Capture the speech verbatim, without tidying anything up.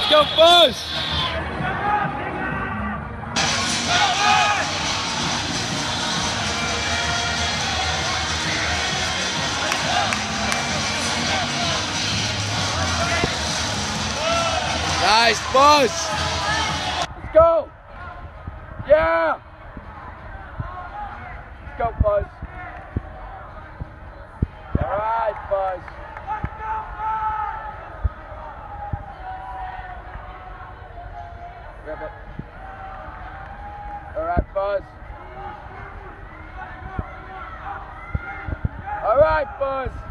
go, Buzz! Nice, Buzz! Let's go! Yeah! Let's go, Buzz. All right, Buzz. Grab it. All right, Buzz. All right, Buzz.